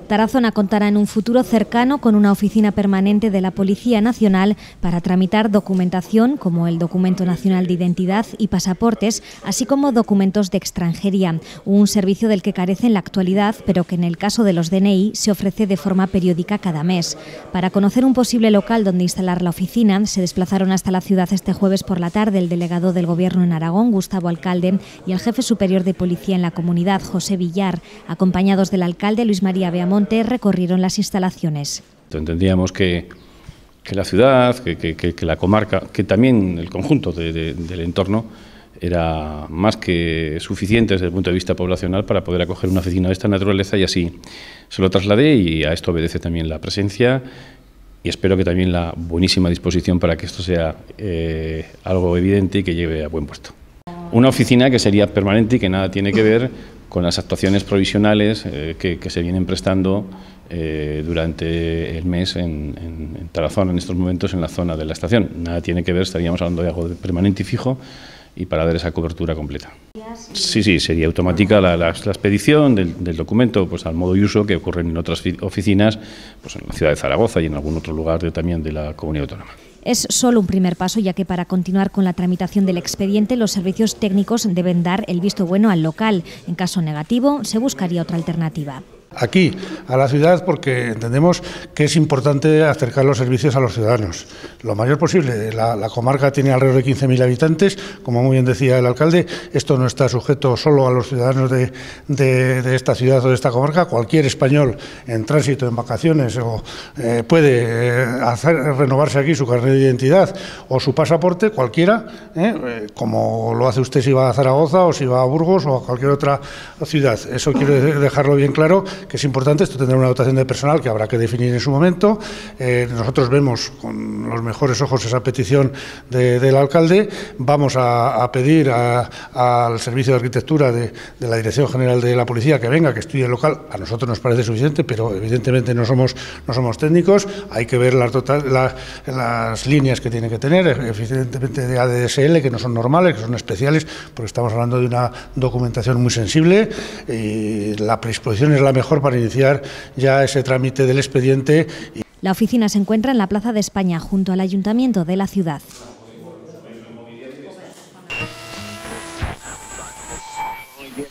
Tarazona contará en un futuro cercano con una oficina permanente de la Policía Nacional para tramitar documentación como el Documento Nacional de Identidad y pasaportes, así como documentos de extranjería, un servicio del que carece en la actualidad, pero que en el caso de los DNI se ofrece de forma periódica cada mes. Para conocer un posible local donde instalar la oficina, se desplazaron hasta la ciudad este jueves por la tarde el delegado del Gobierno en Aragón, Gustavo Alcalde, y el jefe superior de policía en la comunidad, José Villar. Acompañados del alcalde, Luis María Beamonte, recorrieron las instalaciones. Entendíamos que la ciudad, que la comarca, que también el conjunto del entorno era más que suficiente desde el punto de vista poblacional para poder acoger una oficina de esta naturaleza, y así se lo trasladé, y a esto obedece también la presencia y espero que también la buenísima disposición para que esto sea algo evidente y que lleve a buen puerto. Una oficina que sería permanente y que nada tiene que ver con las actuaciones provisionales que se vienen prestando durante el mes en Tarazona, en estos momentos en la zona de la estación. Nada tiene que ver, estaríamos hablando de algo permanente y fijo y para dar esa cobertura completa. Sí, sería automática la expedición del documento, pues al modo y uso que ocurren en otras oficinas, pues en la ciudad de Zaragoza y en algún otro lugar también de la comunidad autónoma. Es solo un primer paso, ya que para continuar con la tramitación del expediente, los servicios técnicos deben dar el visto bueno al local. En caso negativo, se buscaría otra alternativa. Aquí, a la ciudad, porque entendemos que es importante acercar los servicios a los ciudadanos lo mayor posible. La comarca tiene alrededor de 15.000 habitantes, como muy bien decía el alcalde. Esto no está sujeto solo a los ciudadanos de esta ciudad o de esta comarca. Cualquier español en tránsito, en vacaciones, puede renovarse aquí su carnet de identidad o su pasaporte, cualquiera, como lo hace usted si va a Zaragoza o si va a Burgos o a cualquier otra ciudad. Eso quiero dejarlo bien claro, que es importante. Esto tendrá una dotación de personal que habrá que definir en su momento. Nosotros vemos con los mejores ojos esa petición del alcalde. Vamos a pedir al Servicio de Arquitectura de la Dirección General de la Policía que venga, que estudie el local. A nosotros nos parece suficiente, pero evidentemente no somos técnicos. Hay que ver las líneas que tiene que tener, evidentemente de ADSL, que no son normales, que son especiales, porque estamos hablando de una documentación muy sensible, y la predisposición es la mejor para iniciar ya ese trámite del expediente. La oficina se encuentra en la Plaza de España, junto al Ayuntamiento de la ciudad.